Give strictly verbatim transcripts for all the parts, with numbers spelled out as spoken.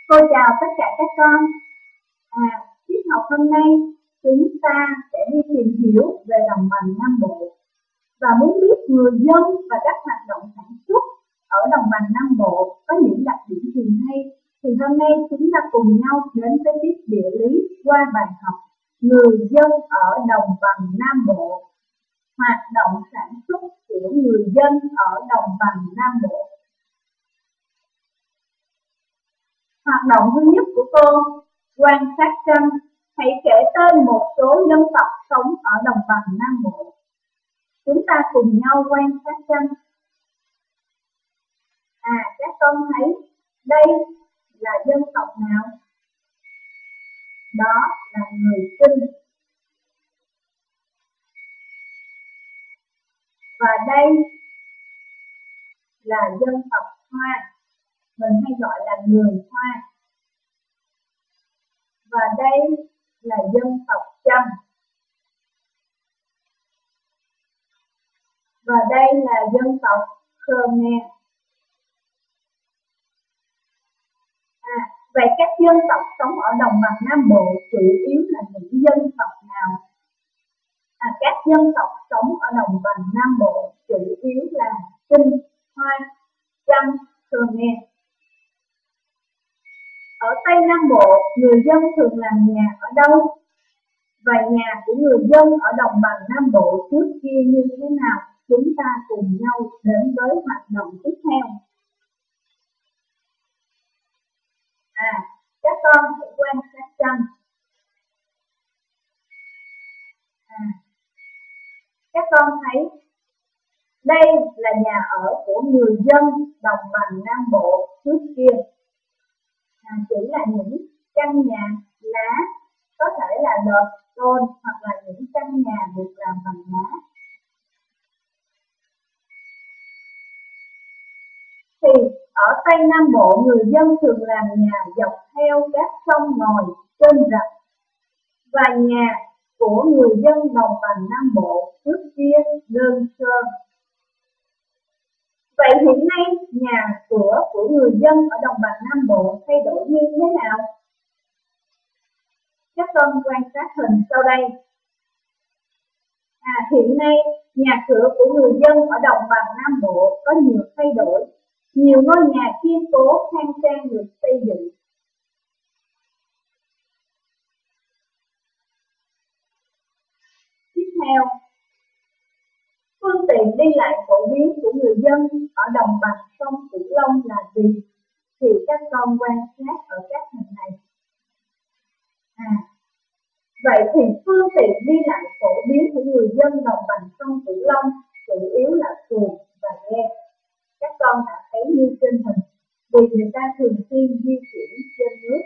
Cô chào tất cả các con. À, tiết học hôm nay chúng ta sẽ đi tìm hiểu về đồng bằng Nam Bộ và muốn biết người dân và các hoạt động sản xuất ở đồng bằng Nam Bộ có những đặc điểm gì hay, thì hôm nay chúng ta cùng nhau đến với tiết địa lý qua bài học người dân ở đồng bằng Nam Bộ. Hoạt động sản xuất của người dân ở đồng bằng Nam Bộ. Hoạt động thứ nhất của cô, quan sát tranh. Hãy kể tên một số dân tộc sống ở đồng bằng Nam Bộ. Chúng ta cùng nhau quan sát tranh. À, các con thấy đây là dân tộc nào? Đó là người Kinh. Và đây là dân tộc Hoa. Mình hay gọi là người Hoa. Và đây là dân tộc Chăm. Và đây là dân tộc Khmer. À, vậy các dân tộc sống ở đồng bằng Nam Bộ chủ yếu là những dân tộc nào? À, các dân tộc sống ở đồng bằng Nam Bộ chủ yếu là Kinh, Hoa, Chăm, Khmer. Ở Tây Nam Bộ, người dân thường làm nhà ở đâu? Và nhà của người dân ở đồng bằng Nam Bộ trước kia như thế nào? Chúng ta cùng nhau đến với hoạt động tiếp theo. À, các con hãy quan sát tranh. À, các con thấy đây là nhà ở của người dân đồng bằng Nam Bộ trước kia. À, chỉ là những căn nhà lá, có thể là lợp tôn hoặc là những căn nhà được làm bằng lá. Thì ở Tây Nam Bộ, người dân thường làm nhà dọc theo các sông ngòi, kênh rạch. Và nhà của người dân đồng bằng Nam Bộ trước kia đơn sơ. Vậy hiện nay nhà cửa của người dân ở đồng bằng Nam Bộ thay đổi như thế nào? Các con quan sát hình sau đây. À, hiện nay nhà cửa của người dân ở đồng bằng Nam Bộ có nhiều thay đổi. Nhiều ngôi nhà kiên cố khang trang được xây dựng. Tiếp theo, phương tiện đi lại phổ biến của người dân ở đồng bằng sông Cửu Long là gì? Thì các con quan sát ở các hình này. À, vậy thì phương tiện đi lại phổ biến của người dân đồng bằng sông Cửu Long chủ yếu là xuồng và ghe. Các con đã thấy như trên hình, vì người ta thường xuyên di chuyển trên nước.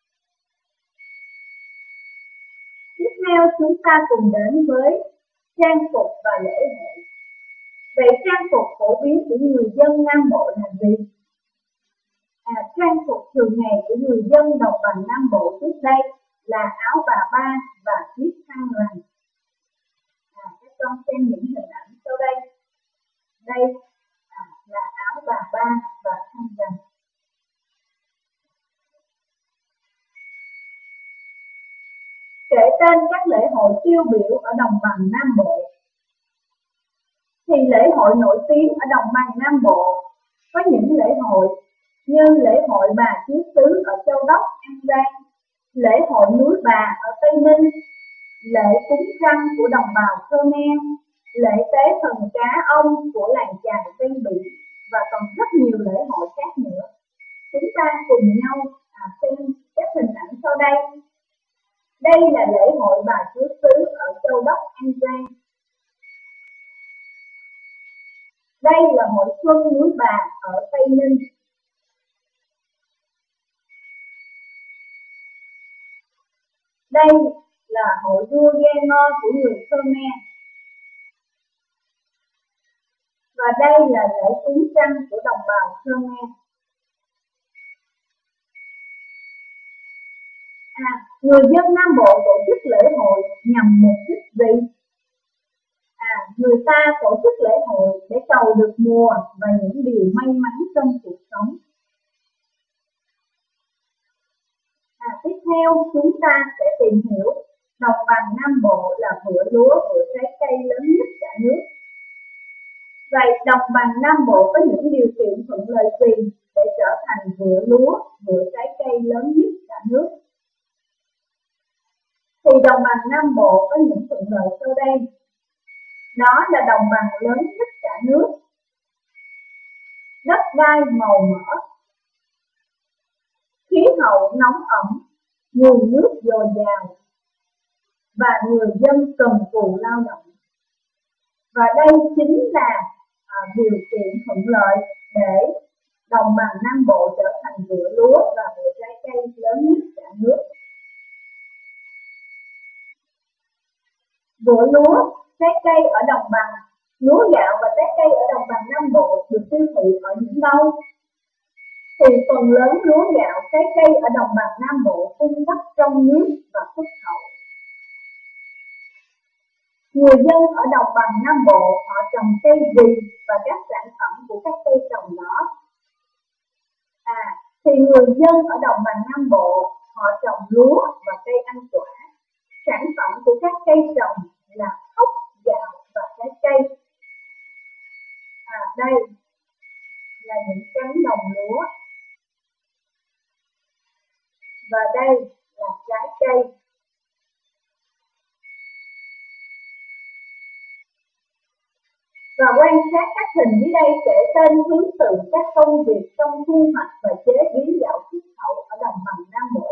Tiếp theo chúng ta cùng đến với trang phục và lễ hội. Vậy trang phục phổ biến của người dân Nam Bộ là gì? À, trang phục thường ngày của người dân đồng bằng Nam Bộ trước đây là áo bà ba và chiếc khăn rằn. À, các con xem những hình ảnh sau đây. Đây à, là áo bà ba và khăn rằn. Kể tên các lễ hội tiêu biểu ở đồng bằng Nam Bộ. Thì lễ hội nổi tiếng ở đồng bằng Nam Bộ có những lễ hội như lễ hội Bà Chiếu Tứ ở Châu Đốc, An Giang, lễ hội núi Bà ở Tây Ninh, lễ cúng trăng của đồng bào Khmer, lễ tế thần cá ông của làng chài ven biển và còn rất nhiều lễ hội khác nữa. Chúng ta cùng nhau à, xem các hình ảnh sau đây. Đây là lễ hội Bà Chiếu Tứ ở Châu Đốc, An Giang. Đây là hội xuân núi Bà ở Tây Ninh. Đây là hội đua ghe ngò của người Khmer. Và đây là lễ cúng trăng của đồng bào Khmer. À, người dân Nam Bộ tổ chức lễ hội nhằm mục đích gì? À, người ta tổ chức lễ hội để cầu được mùa và những điều may mắn trong cuộc sống. theo chúng ta sẽ tìm hiểu đồng bằng Nam Bộ là vựa lúa, vựa trái cây lớn nhất cả nước. Vậy đồng bằng Nam Bộ có những điều kiện thuận lợi gì để trở thành vựa lúa, vựa trái cây lớn nhất cả nước? Thì đồng bằng Nam Bộ có những thuận lợi sau đây. Đó là đồng bằng lớn nhất cả nước, đất đai màu mỡ, khí hậu nóng ẩm, nguồn nước dồi dào và người dân cần cù lao động. Và đây chính là à, điều kiện thuận lợi để đồng bằng Nam Bộ trở thành vựa lúa và vựa trái cây lớn nhất cả nước. Vựa lúa, trái cây ở đồng bằng, lúa gạo và trái cây ở đồng bằng Nam Bộ được tiêu thụ ở những đâu? Thì phần lớn lúa gạo, trái cây ở đồng bằng Nam Bộ cung cấp trong nước và xuất khẩu. Người dân ở đồng bằng Nam Bộ họ trồng cây gì và các sản phẩm của các cây trồng đó? À, thì người dân ở đồng bằng Nam Bộ họ trồng lúa và cây ăn quả. Sản phẩm của các cây trồng là thóc, gạo và trái cây. À, đây là những cánh đồng lúa. Và đây là trái cây. Và quan sát các hình dưới đây kể tên thứ tự các công việc trong thu hoạch và chế biến gạo xuất khẩu ở đồng bằng Nam Bộ.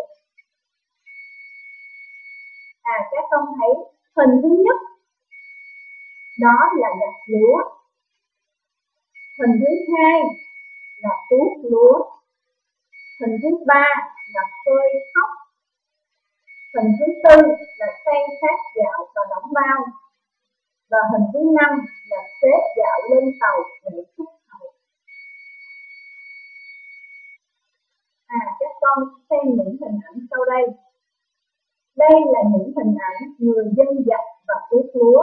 À, các con thấy hình thứ nhất đó là gặt lúa. Hình thứ hai là tuốt lúa. Hình thứ ba là phơi thóc. Hình thứ tư là san sát gạo và đóng bao. Và hình thứ năm là xếp gạo lên tàu để xuất khẩu. À, các con xem những hình ảnh sau đây. Đây là những hình ảnh người dân gặt và tuốt lúa.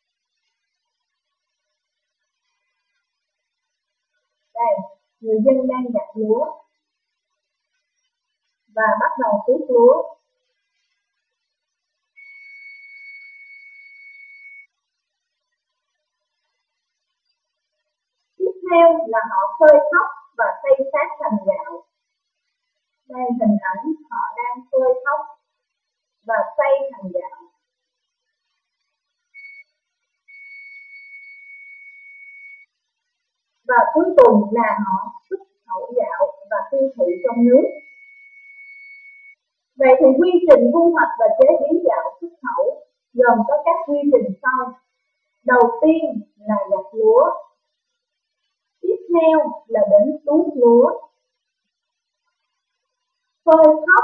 Đây, người dân đang gặt lúa và bắt đầu tuốt lúa. Tiếp theo là họ phơi thóc và xay sát thành gạo. Đây hình ảnh họ đang phơi thóc và xay thành gạo. Và cuối cùng là họ xuất khẩu gạo và tiêu thụ trong nước. Vậy thì quy trình thu hoạch và chế biến gạo xuất khẩu gồm có các quy trình sau. Đầu tiên là gặt lúa. Tiếp theo là đến tuốt lúa, phơi thóc,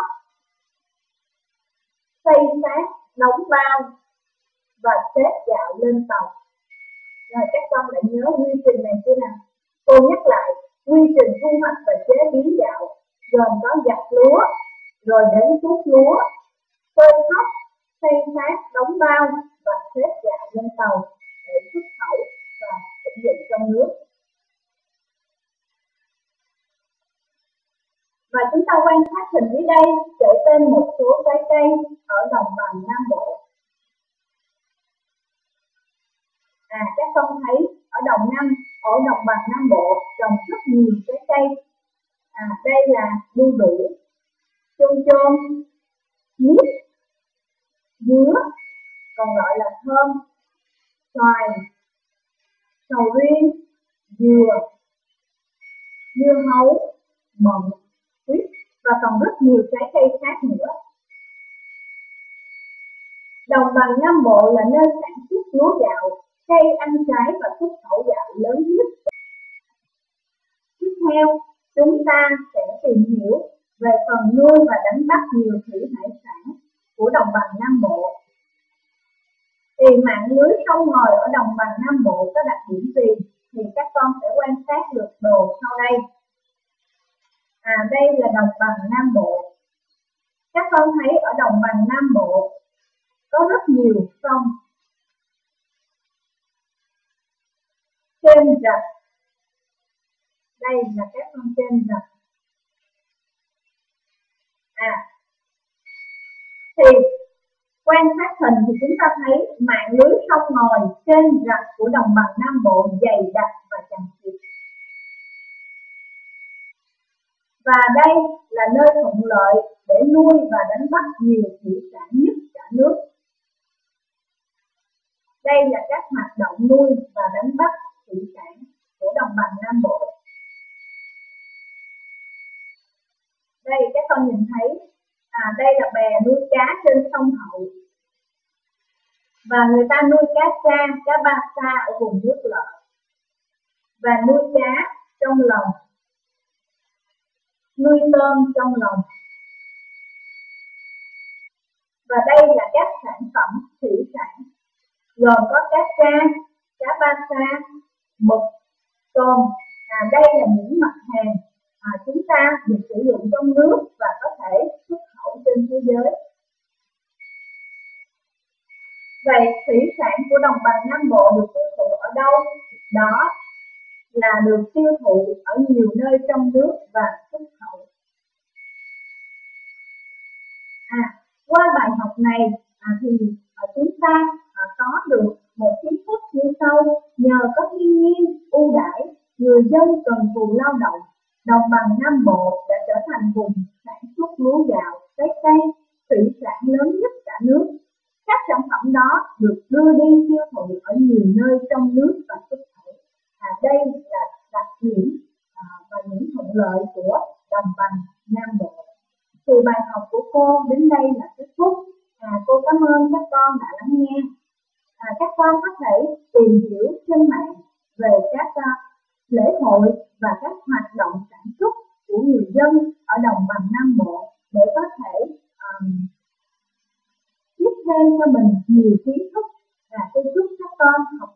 xay sát, đóng bao và xếp gạo lên tàu. Rồi các con đã nhớ quy trình này chưa nào? Cô nhắc lại, quy trình thu hoạch và chế biến gạo gồm có gặt lúa, rồi đến tuốt lúa, phơi thóc, xay sát, đóng bao và xếp gạo lên tàu để xuất khẩu và sử dụng trong nước. Và chúng ta quan sát hình dưới đây kể tên một số trái cây ở đồng bằng Nam Bộ. À, các con thấy ở đồng Nam, ở đồng bằng Nam Bộ trồng rất nhiều trái cây. À, đây là đu đủ, chôm chôm, mít, dứa, còn gọi là thơm, xoài, sầu riêng, dừa, dưa hấu, mận, quýt và còn rất nhiều trái cây khác nữa. Đồng bằng Nam Bộ là nơi sản xuất lúa gạo, cây ăn trái và xuất khẩu gạo lớn nhất. Tiếp theo, chúng ta sẽ tìm hiểu về phần nuôi và đánh bắt nhiều thủy hải sản của đồng bằng Nam Bộ. Thì mạng lưới sông ngòi ở đồng bằng Nam Bộ có đặc điểm gì thì các con sẽ quan sát được đồ sau đây. À, đây là đồng bằng Nam Bộ. Các con thấy ở đồng bằng Nam Bộ có rất nhiều sông, kênh rạch. Đây là các con kênh rạch. À, hình thì chúng ta thấy mạng lưới sông ngòi trên rạch của đồng bằng Nam Bộ dày đặc và chằng chịt. Và đây là nơi thuận lợi để nuôi và đánh bắt nhiều thủy sản nhất cả nước. Đây là các hoạt động nuôi và đánh bắt thủy sản của đồng bằng Nam Bộ. Đây các con nhìn thấy, à đây là bè nuôi cá trên sông Hậu. Và người ta nuôi cá tra, cá ba sa ở vùng nước lợ. Và nuôi cá trong lồng, nuôi tôm trong lồng. Và đây là các sản phẩm thủy sản gồm có cá tra, cá ba sa, mực, tôm. À, đây là những mặt hàng à, chúng ta được sử dụng trong nước và có thể xuất khẩu trên thế giới. Vậy thủy sản của đồng bằng Nam Bộ được tiêu thụ ở đâu? Đó là được tiêu thụ ở nhiều nơi trong nước và xuất khẩu. À, qua bài học này à, thì à, chúng ta à, có được một kiến thức như sau. Nhờ có thiên nhiên ưu đãi, người dân cần cù lao động, đồng bằng Nam Bộ đã trở thành vùng sản xuất lúa gạo, trái cây, thủy sản lớn nhất cả nước. Các sản phẩm đó được đưa đi tiêu thụ ở nhiều nơi trong nước và xuất khẩu. À, đây là đặc điểm à, và những thuận lợi của đồng bằng Nam Bộ. Thì bài học của cô đến đây là kết thúc. À, cô cảm ơn các con đã lắng nghe. À, các con có thể tìm hiểu trên mạng về các uh, lễ hội và các hoạt động sản xuất của người dân ở đồng bằng Nam Bộ để có thể um, tiếp thêm cho mình nhiều kiến thức. Và tôi chúc các con học